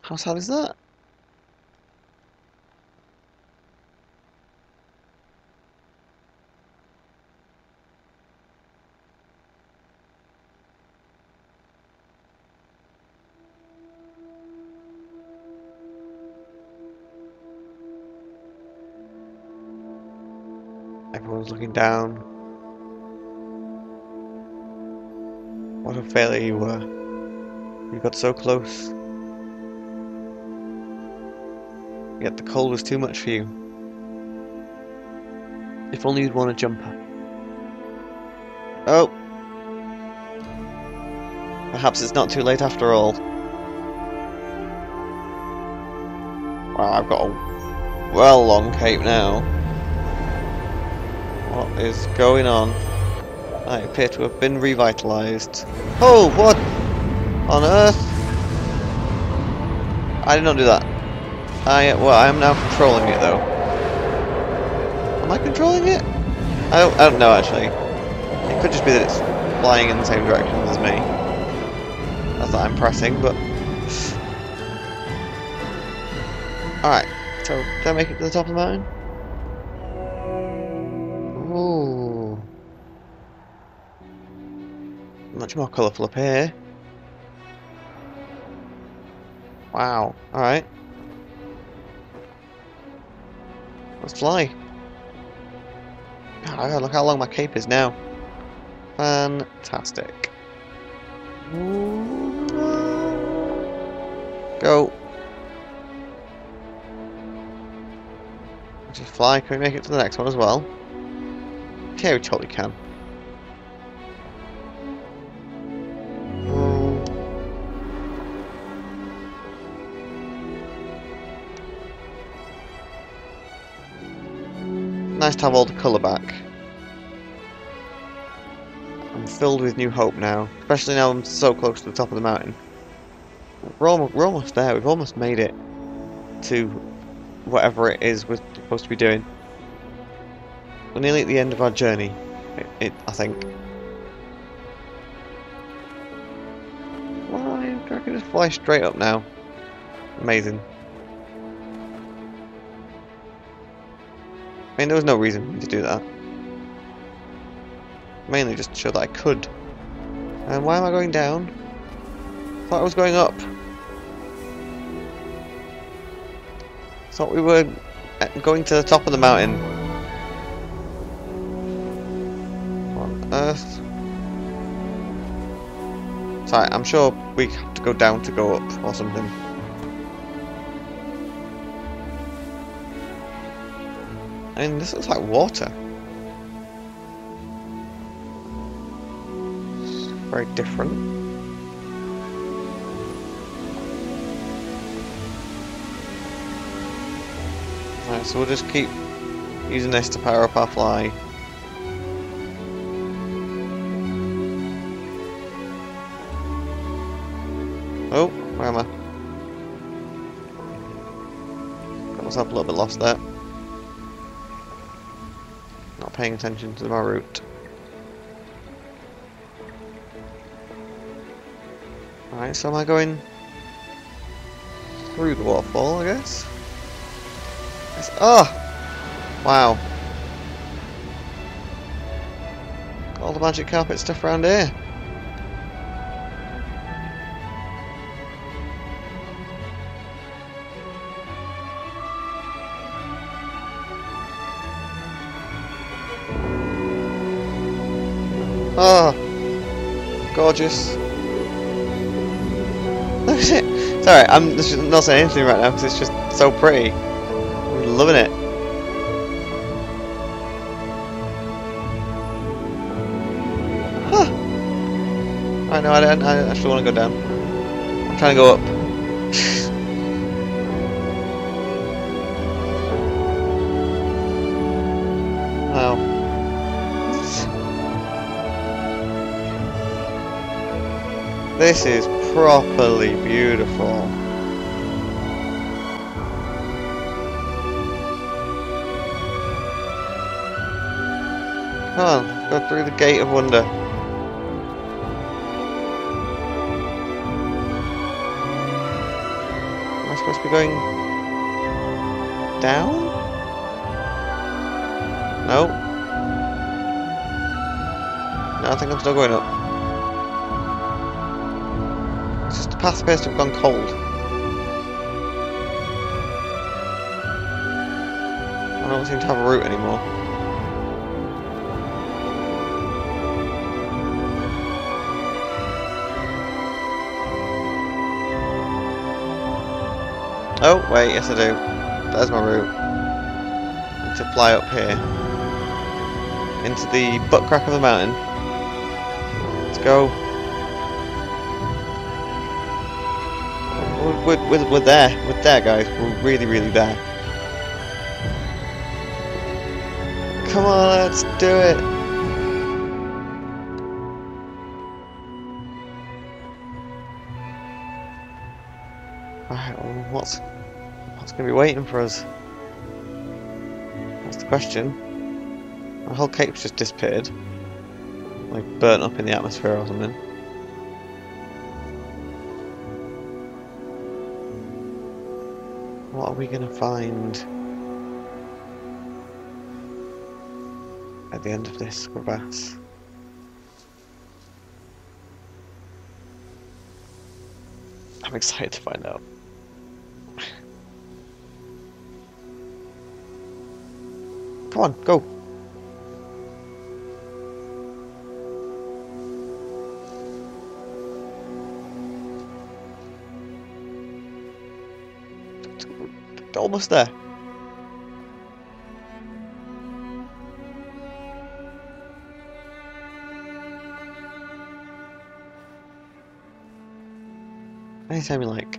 How sad is that? Everyone's looking down. What a failure you were. You got so close. Yet the cold was too much for you. If only you'd worn a jumper. Oh! Perhaps it's not too late after all. Wow, I've got a well long cape now. What is going on? I appear to have been revitalized. Oh, what on earth? I did not do that. I am now controlling it though. Am I controlling it? I don't know actually. It could just be that it's flying in the same direction as me. That's that I'm pressing, but alright, so can I make it to the top of the mountain? Ooh. Much more colourful up here. Wow, alright. Let's fly. God, look how long my cape is now. Fantastic. Go. Just fly. Can we make it to the next one as well? Okay, we totally can. Nice to have all the colour back. I'm filled with new hope now, especially now I'm so close to the top of the mountain. We're almost there, we've almost made it to whatever it is we're supposed to be doing. We're nearly at the end of our journey, I think. Why? I can just fly straight up now. Amazing. I mean, there was no reason for me to do that. Mainly just to show that I could. And why am I going down? I thought I was going up. Thought we were going to the top of the mountain. What on earth? Sorry, I'm sure we have to go down to go up or something. I mean, this looks like water. Very different. Alright, so we'll just keep using this to power up our fly. Oh, where am I? Got myself a little bit lost there. Not paying attention to my route. Alright, so am I going through the waterfall, I guess? Oh! Wow. Got all the magic carpet stuff around here. Oh! Gorgeous. Look at it! Sorry, I'm just not saying anything right now because it's just so pretty. I'm loving it. Huh! Alright, no, I actually want to go down. I'm trying to go up. Wow. This is properly beautiful. Come on, go through the gate of wonder. supposed to be going down? No. No, I think I'm still going up. It's just the path appears to have gone cold. I don't seem to have a route anymore. Oh, wait, yes I do. There's my route. I need to fly up here. Into the butt crack of the mountain. Let's go. We're there. We're there, guys. We're really, really there. Come on, let's do it. Alright, well, what's going to be waiting for us? That's the question. My whole cape's just disappeared. Like, burnt up in the atmosphere or something. What are we going to find at the end of this crevasse? I'm excited to find out. Come on, go! Almost there. Anytime you like.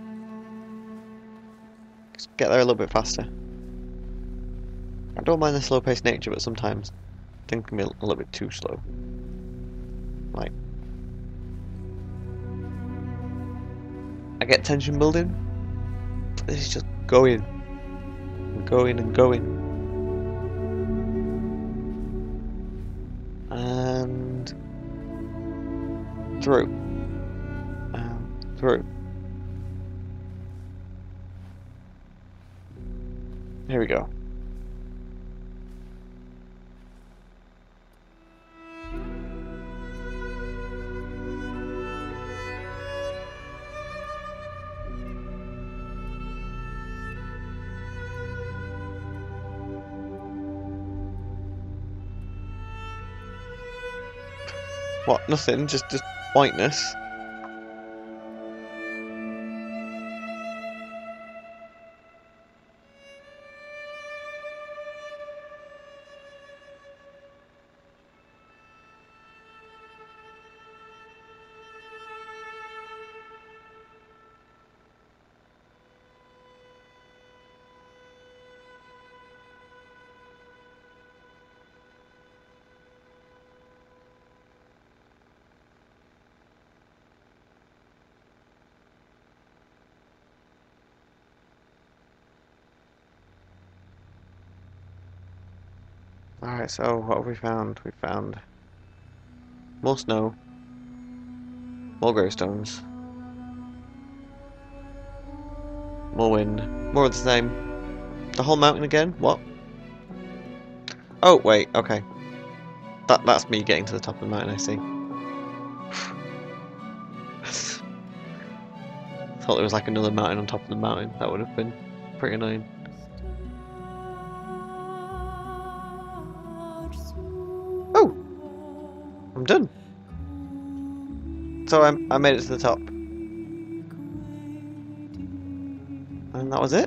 Just get there a little bit faster. I don't mind the slow-paced nature, but sometimes things can be a little bit too slow. Like, I get tension building, but this is just going and going and going. And through. And through. Here we go. What? Nothing? Just whiteness? Alright, so what have we found? We found more snow, more gravestones, more wind, more of the same. The whole mountain again? What? Oh, wait, okay. That's me getting to the top of the mountain, I see. Thought there was like another mountain on top of the mountain. That would have been pretty annoying. Oh! I'm done. So I made it to the top. And that was it?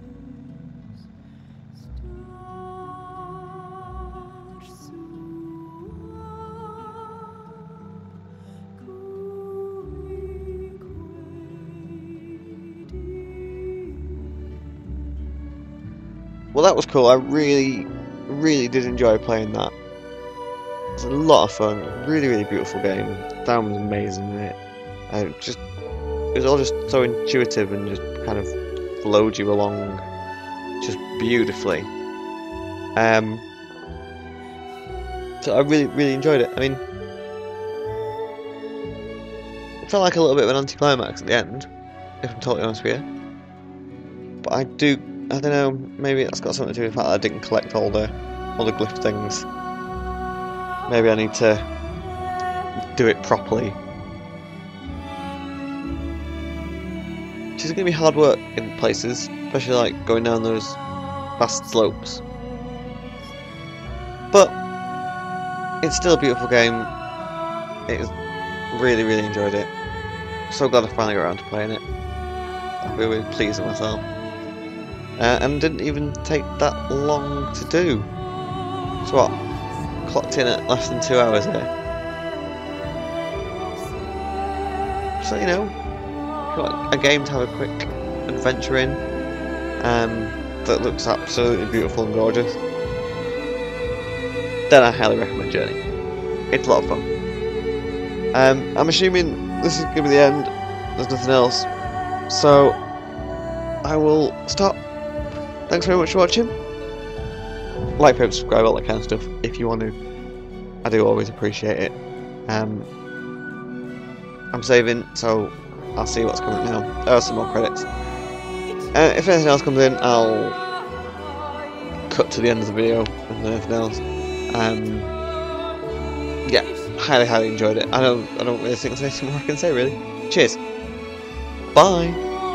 Well, that was cool. I really did enjoy playing that. It was a lot of fun. Really, really beautiful game. Sound was amazing in it. It was all just so intuitive and just kind of flowed you along just beautifully. So I really enjoyed it. I mean, it felt like a little bit of an anticlimax at the end, if I'm totally honest with you. but I don't know, maybe that's got something to do with the fact that I didn't collect all the glyph things. Maybe I need to do it properly. Which is going to be hard work in places, especially like going down those fast slopes. But it's still a beautiful game. Really enjoyed it. So glad I finally got around to playing it. I'm really pleased with myself. And didn't even take that long to do. So what? Clocked in at less than 2 hours here. So you know, if you want a game to have a quick adventure in, that looks absolutely beautiful and gorgeous, then I highly recommend Journey. It's a lot of fun. I'm assuming this is going to be the end. There's nothing else. So I will stop. Thanks very much for watching. Like, favorite, subscribe, all that kind of stuff if you want to. I do always appreciate it. I'm saving, so I'll see what's coming now. There are some more credits. If anything else comes in, I'll cut to the end of the video and anything else. Yeah, highly enjoyed it. I don't really think there's anything more I can say really. Cheers. Bye.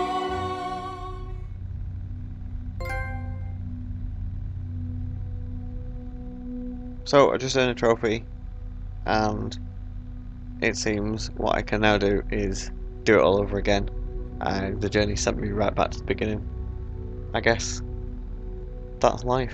So I just earned a trophy, and it seems what I can now do is do it all over again. The journey sent me right back to the beginning. I guess that's life.